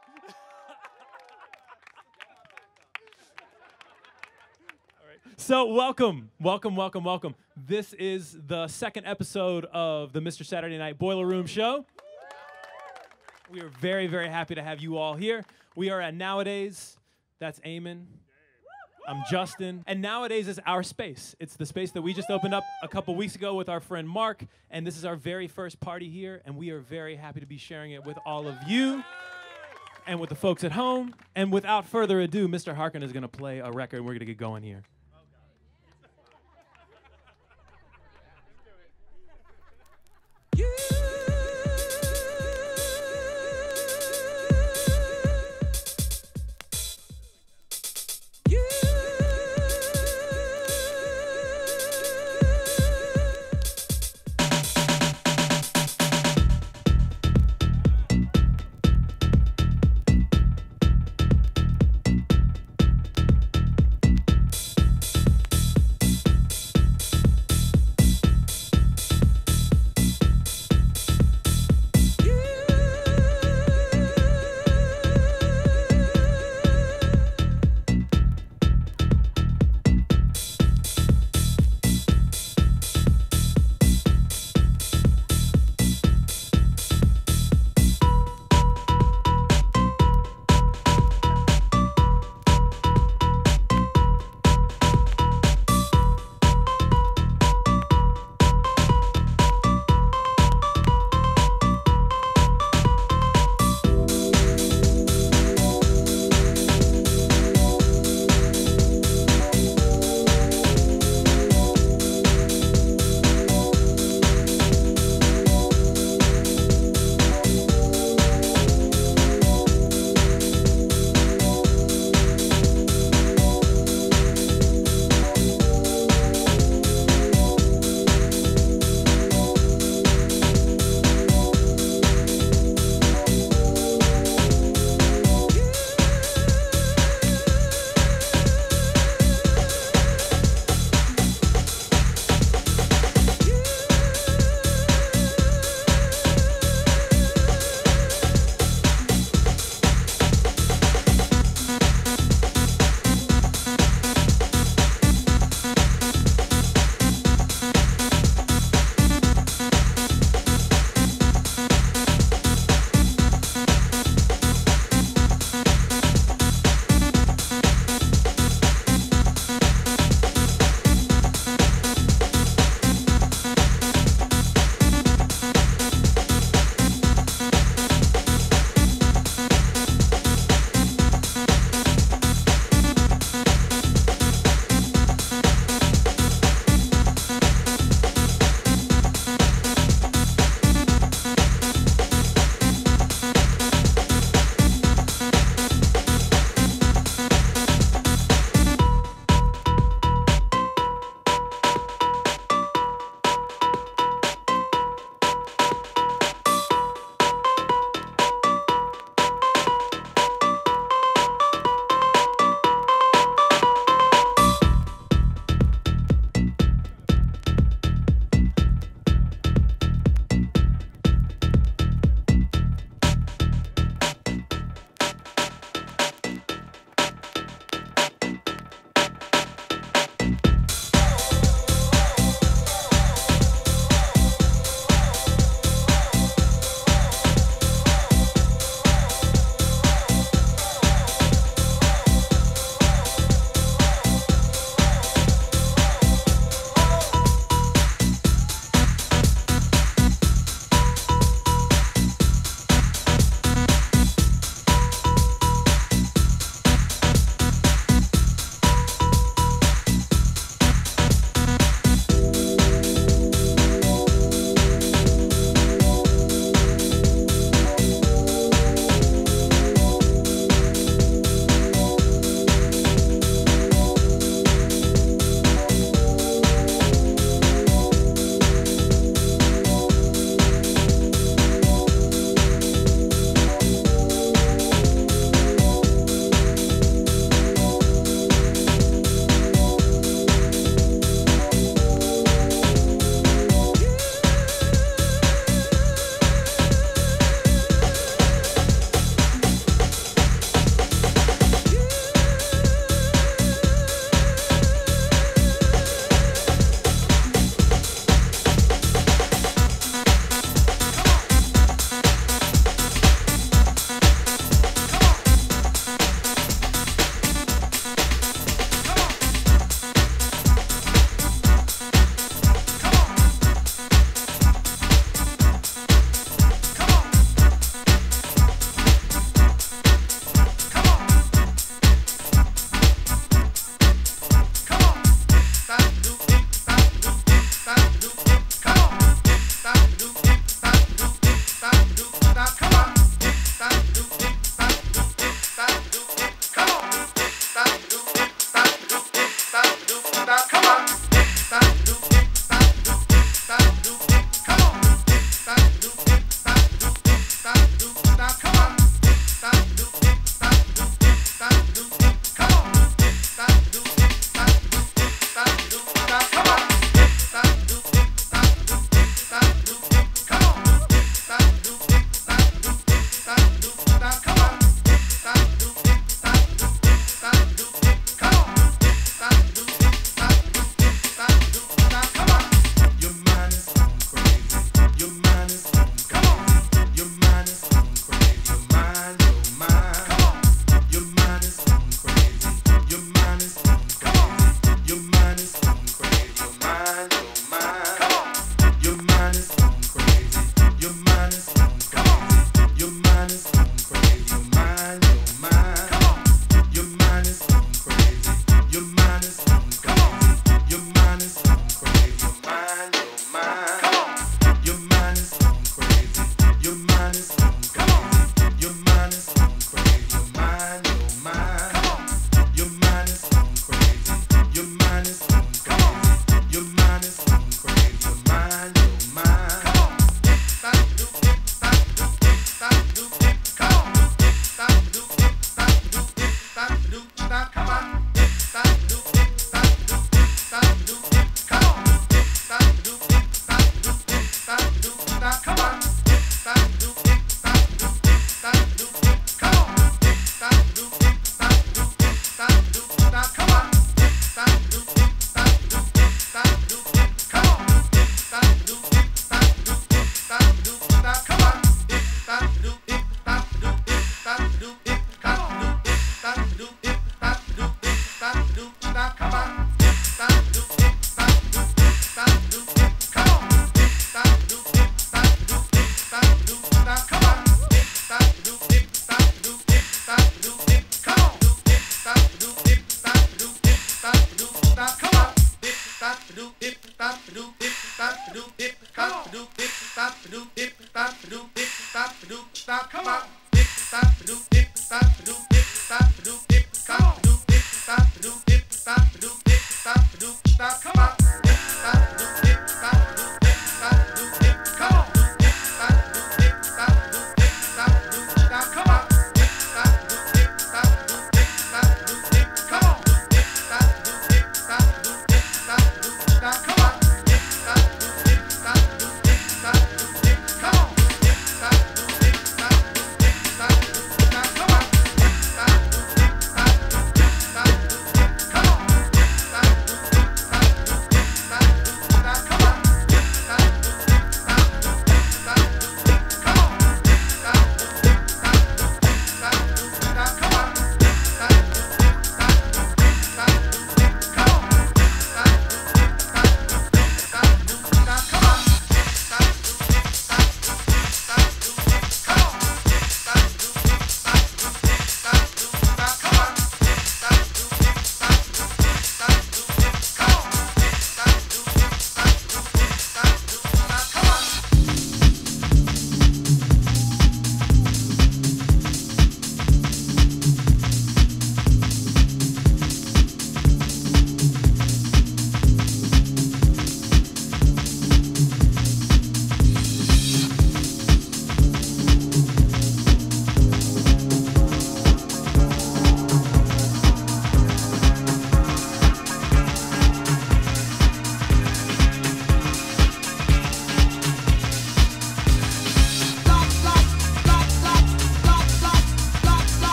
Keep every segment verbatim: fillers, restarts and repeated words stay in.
All right. So welcome, welcome, welcome, welcome. This is the second episode of the Mister Saturday Night Boiler Room Show. We are very, very happy to have you all here. We are at Nowadays. That's Eamon. I'm Justin. And Nowadays is our space. It's the space that we just opened up a couple weeks ago with our friend Mark. And this is our very first party here. And we are very happy to be sharing it with all of you and with the folks at home. And without further ado, Mister Harkin is going to play a record, and we're going to get going here.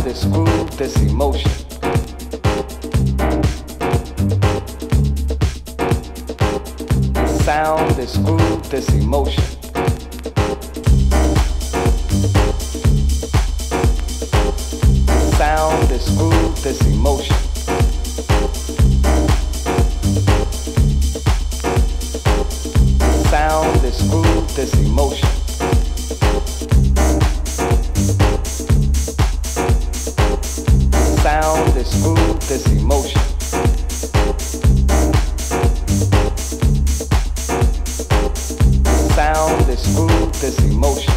this groove, this emotion. This sound, this groove, this emotion. This sound, this groove, this emotion. This sound, this groove, this emotion. Sound, this groove, this emotion. Sound, this groove, this emotion.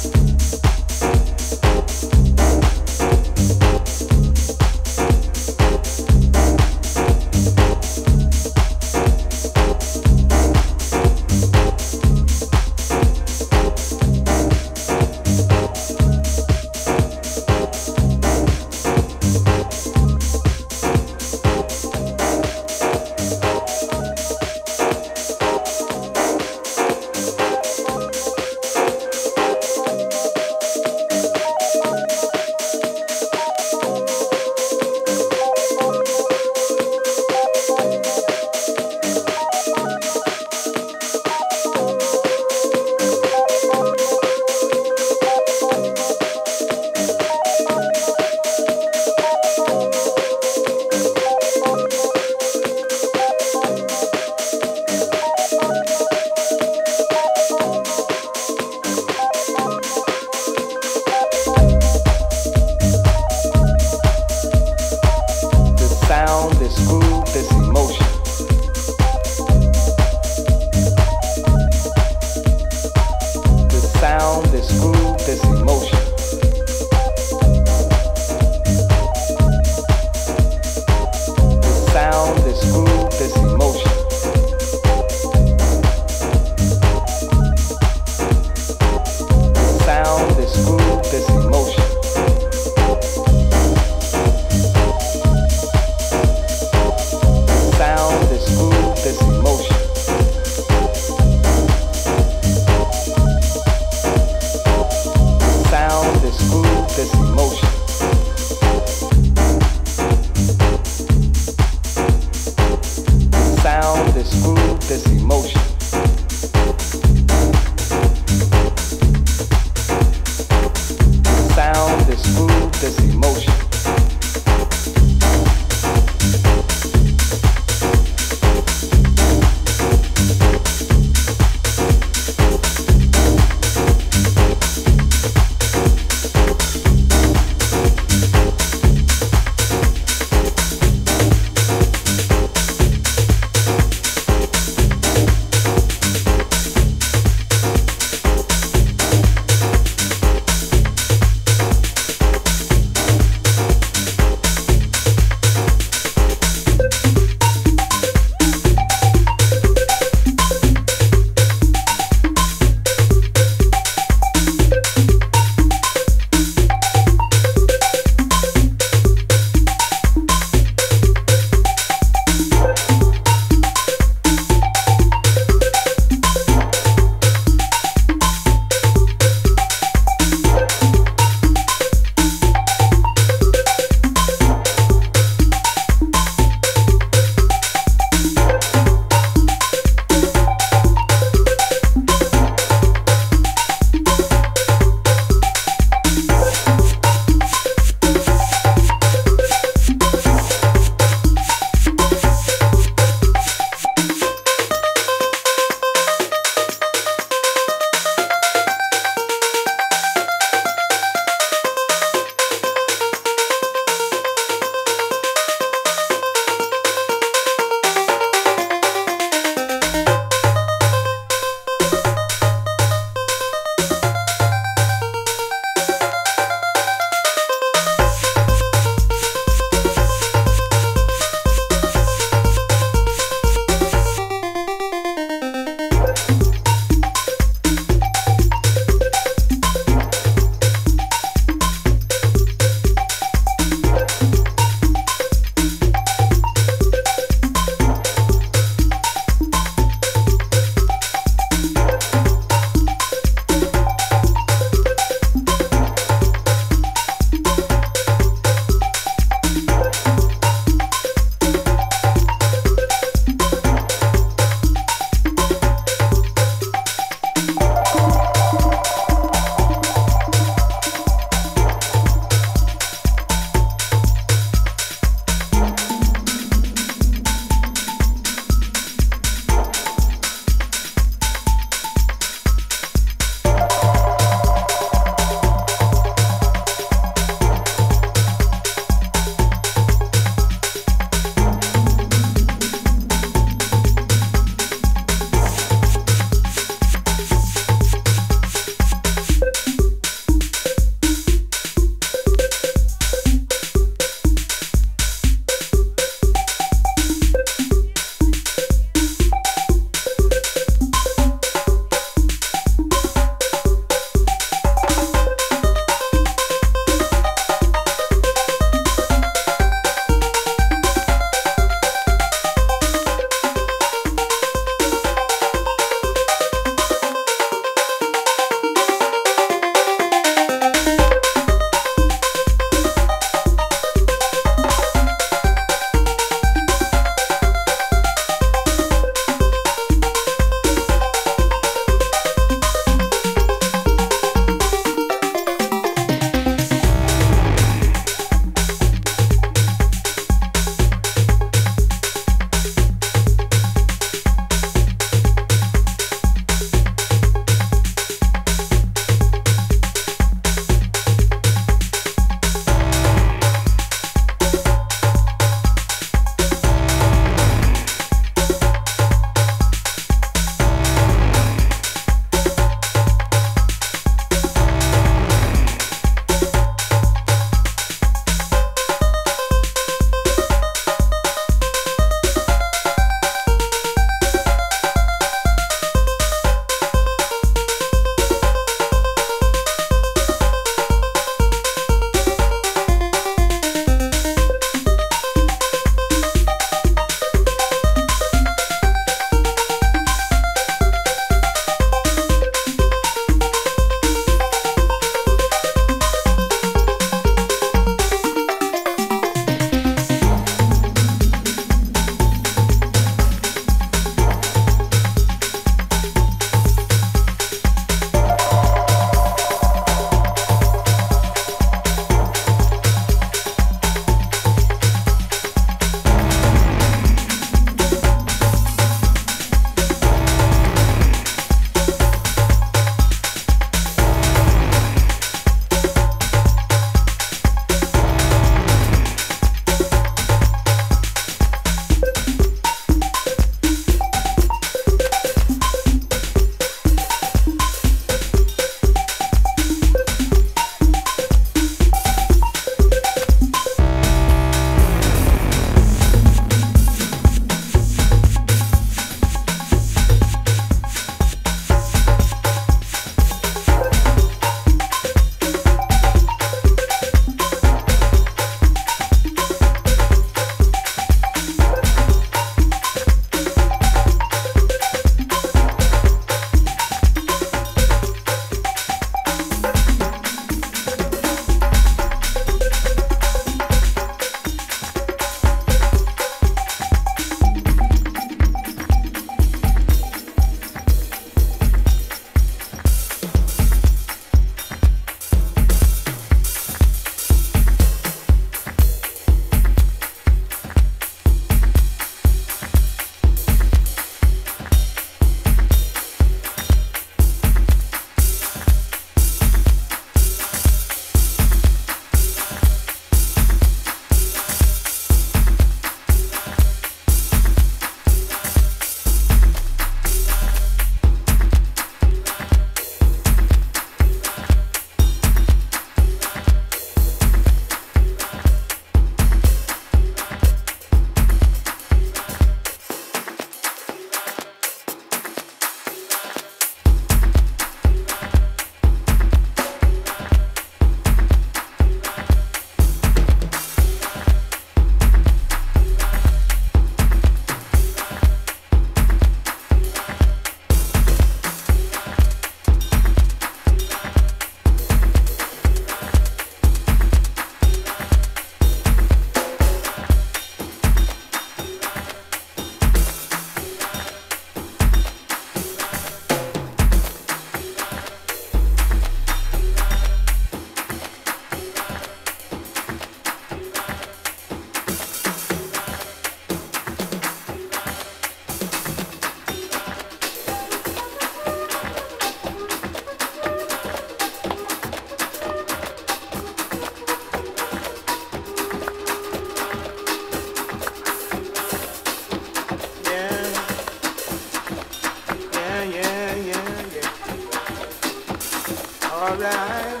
Alright.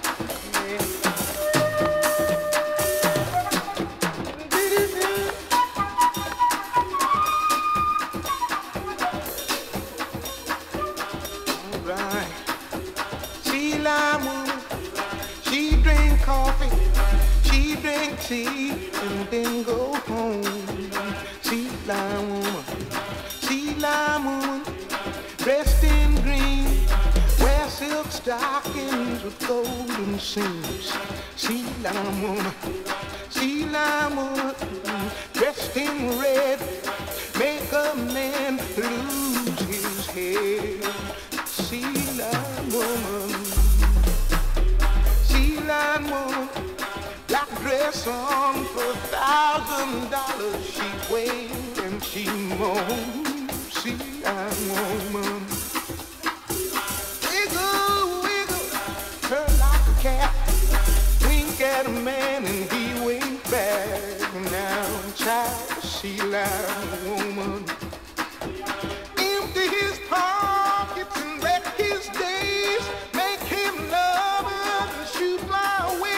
Tea and then go home. Sea lime woman, sea lime woman, dressed in green, wear silk stockings with golden seams. Sea lime woman, sea lime woman, dressed in red, make a man lose his head. Sea lime woman, sea lime woman, black dress on for a thousand dollars. She wailed and she moaned. See, I'm woman. Wiggle, wiggle, her like a cat. Wink at a man and he winked back. Now, child, she like a woman. Empty his pockets and wreck his days. Make him love her and shoot fly away.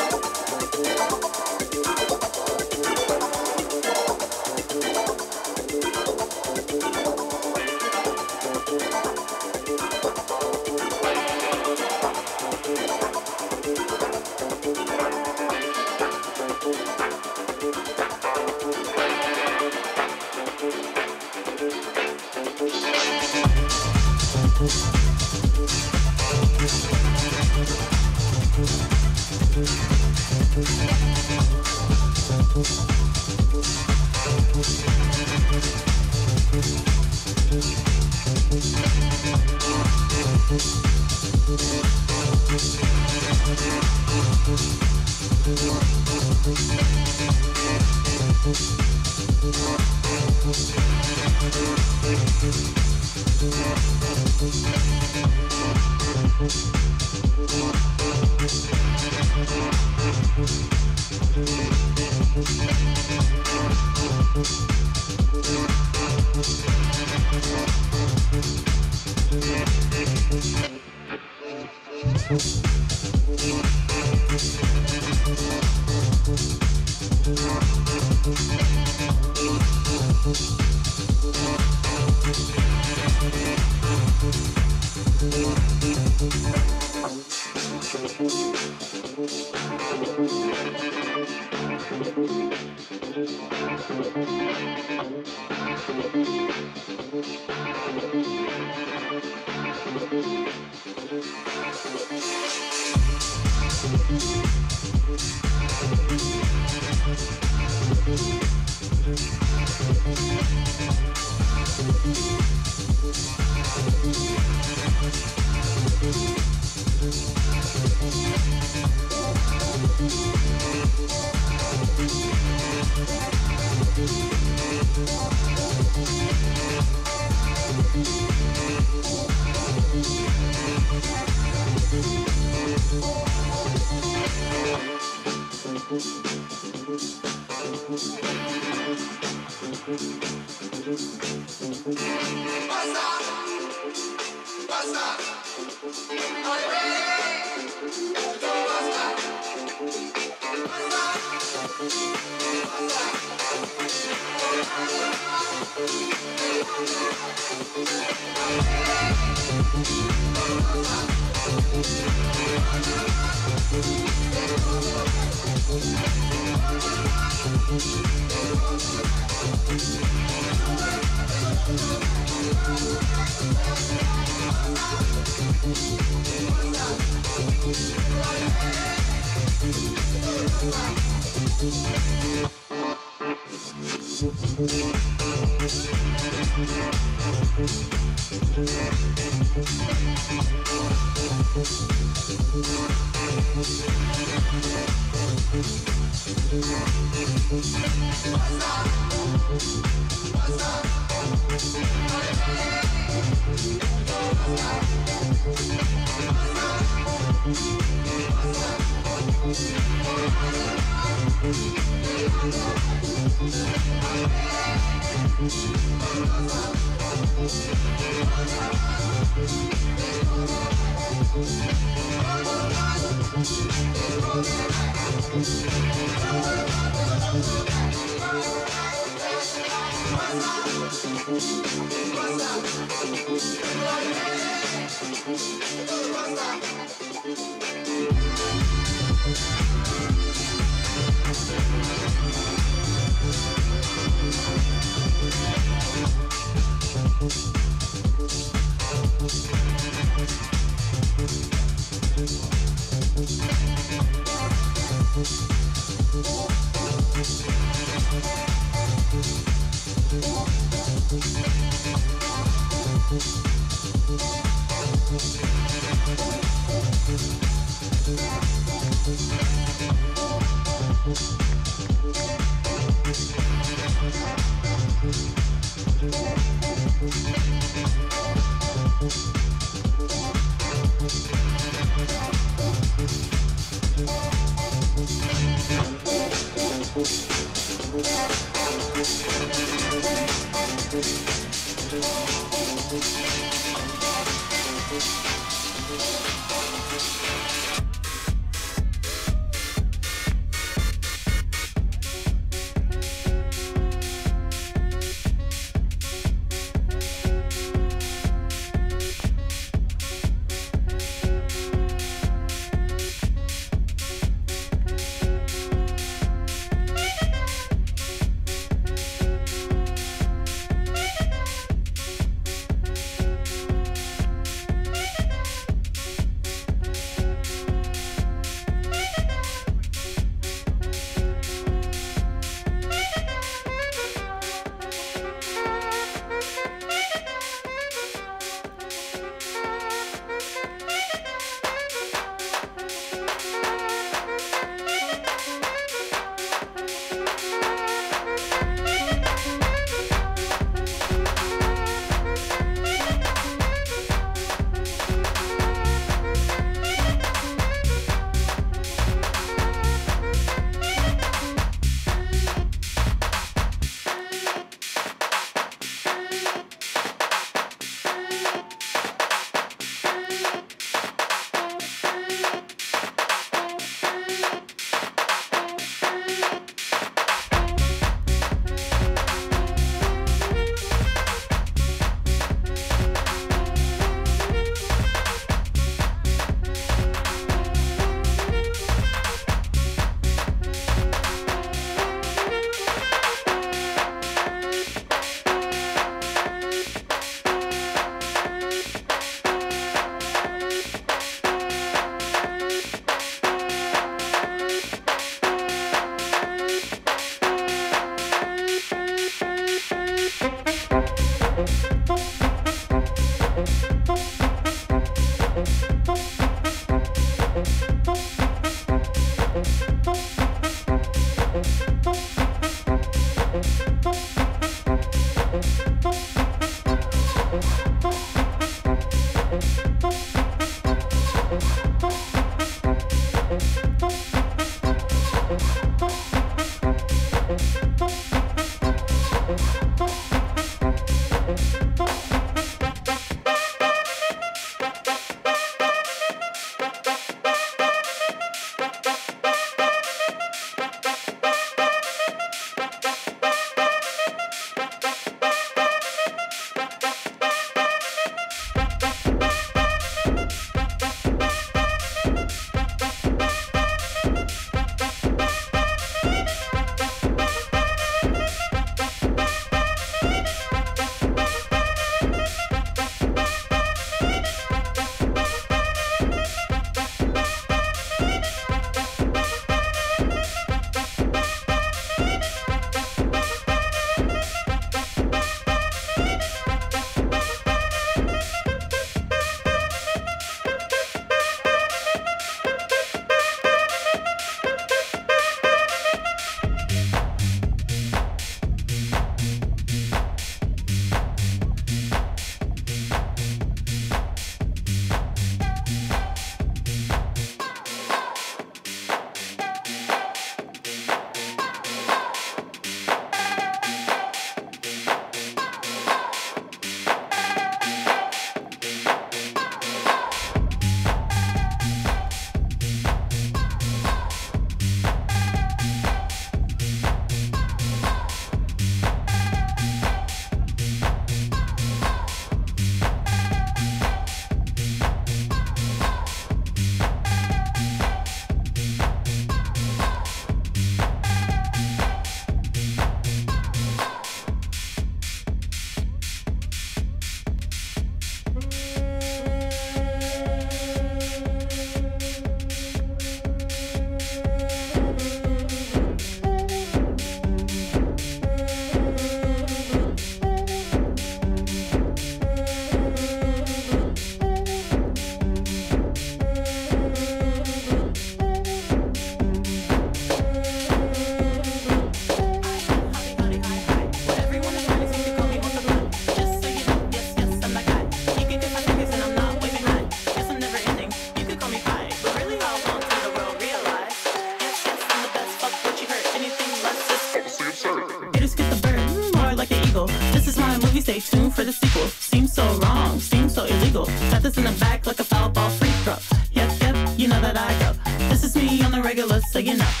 Stay tuned for the sequel. Seems so wrong, seems so illegal. Got this in the back like a foul ball free throw. Yep, yep, you know that I go. This is me on the regular, so you know.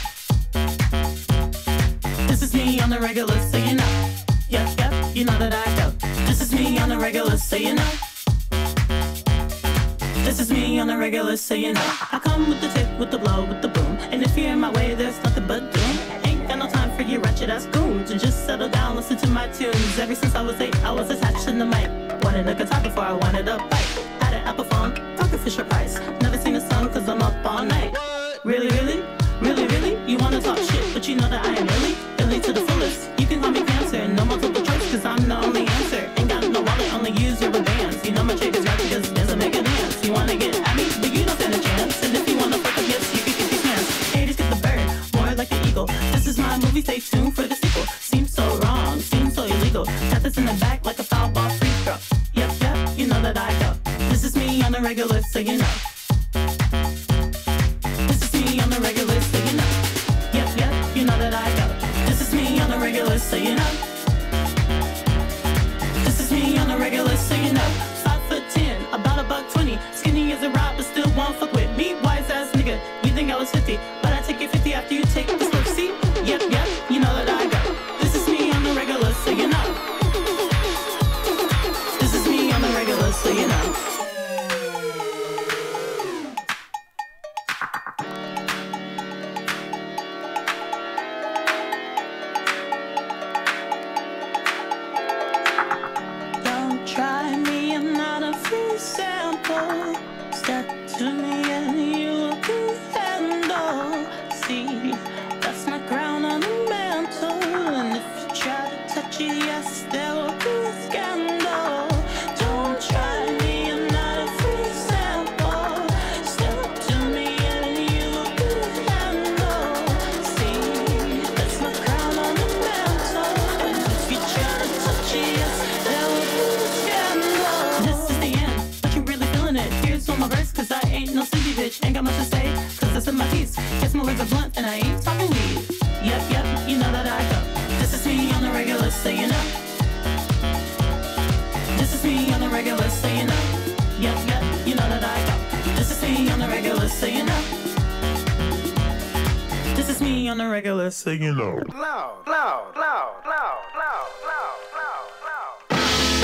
This is me on the regular, so you know. Yep, yep, you know that I go. This is me on the regular, so you know. This is me on the regular, so you know. I come with the tip, with the blow, with the boom. And if you're in my way, there's nothing but doom. Ain't got no time for you ratchet ass goons. And just settle down, listen to my tunes. Ever since I was eight, I was attached to the mic. Wanted a guitar before I wanted a bike. Had an Apple phone, talking Fisher Price. Never seen a song cause I'm up all night. Really, really? Really, really? You wanna talk shit, but you know that I am really, really to the fullest. You can call me cancer, no multiple choice cause I'm the only answer. Ain't got no wallet, only use rubber bands. You know my chick is ratchet cause doesn't make a dance. You wanna get at me, but you don't stand a chance. And if you wanna fuck up, yes, you can get these hands. Haters get the bird, more like the eagle. This is my movie, stay tuned for the sequel. Seems so wrong, seems so illegal. Got this in the back like a foul ball free throw. Yep, yep, you know that I go. This is me on the regular, so you know. This is me on the regular, so you know. Yep, yep, you know that I go. This is me on the regular, so you know. This is me on the regular, so you know. Five foot ten, about a buck twenty. Skinny as a rock, but still won't fuck with me. Wise ass nigga, you think I was fifty, but I take you fifty after you take this look. See? Yep, yep, you know that I go. This is me on the regular, so you know. This is me on the regular, so you know. Don't try me, I'm not a free sample. Step to me and you will be handled. See, that's me on the regular, so you know. Loud, loud, loud, loud, loud, loud, loud, loud.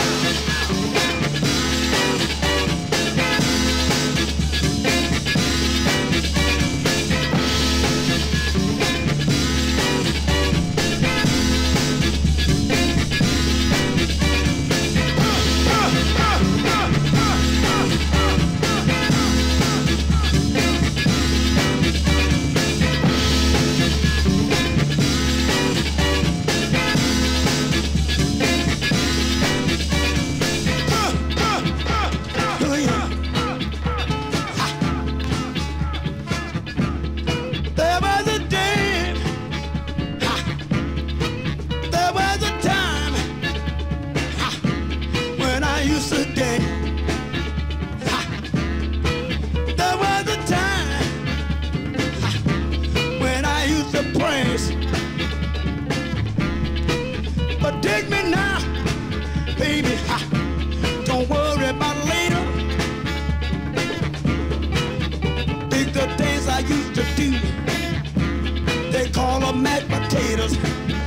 But dig me now, baby, don't worry about later. Dig the things I used to do, they call them mashed potatoes.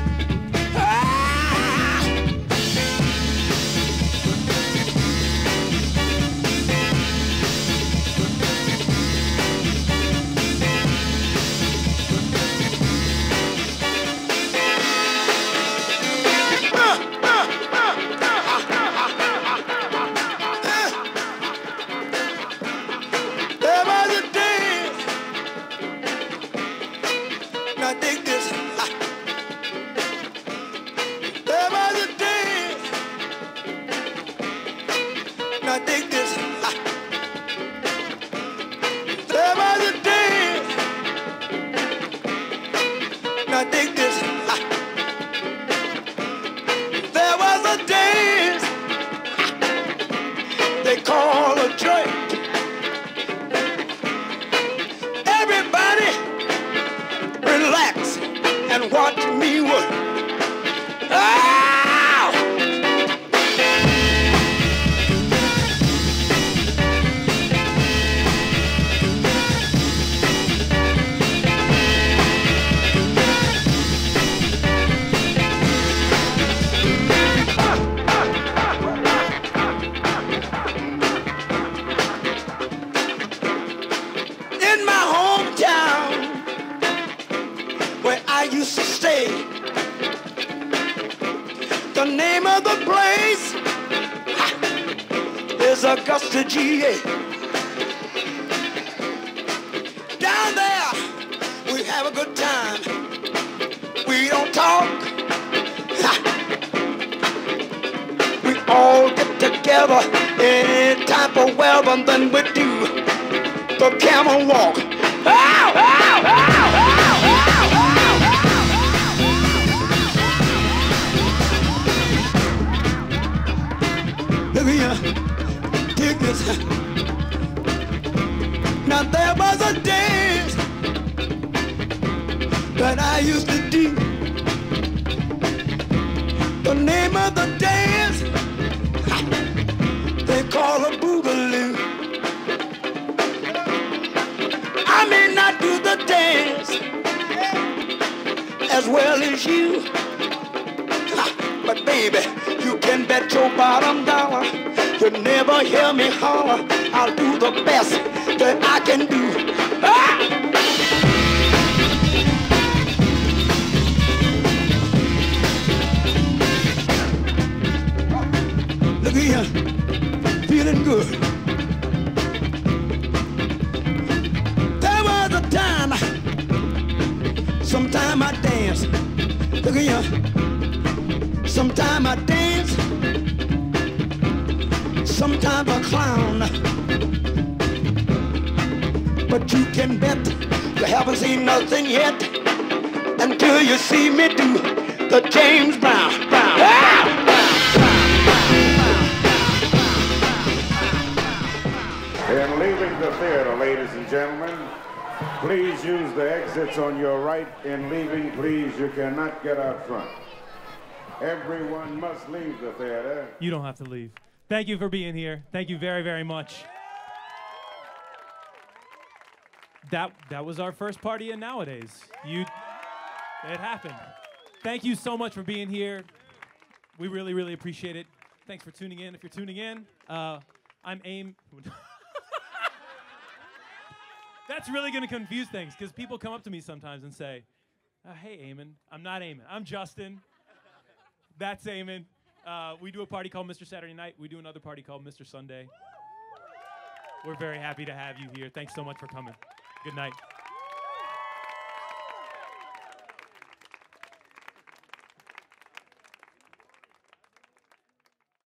Augusta, G A. Down there, we have a good time. We don't talk. We all get together any type of weather, and then we do the camel walk. Ow, ow, ow, ow, ow, ow. Look here. Now there was a dance that I used to do. The name of the dance they call a boogaloo. I may not do the dance as well as you, but baby, you can bet your bottom dollar you never hear me holler. I'll do the best that I can do. Ah! Look here, feeling good. There was a time, sometime I dance. Look here, sometime I dance. Sometimes a clown, but you can bet you haven't seen nothing yet until you see me do the James Brown. Brown. Ah! In leaving the theater, ladies and gentlemen, please use the exits on your right. In leaving, please, you cannot get out front. Everyone must leave the theater. You don't have to leave. Thank you for being here. Thank you very, very much. that that was our first party in Nowadays. You, it happened. Thank you so much for being here. We really, really appreciate it. Thanks for tuning in. If you're tuning in, uh, I'm Aim. That's really going to confuse things because people come up to me sometimes and say, uh, hey, Eamon. I'm not Eamon. I'm Justin. That's Eamon. Uh, we do a party called Mister Saturday Night. We do another party called Mister Sunday. We're very happy to have you here. Thanks so much for coming. Good night.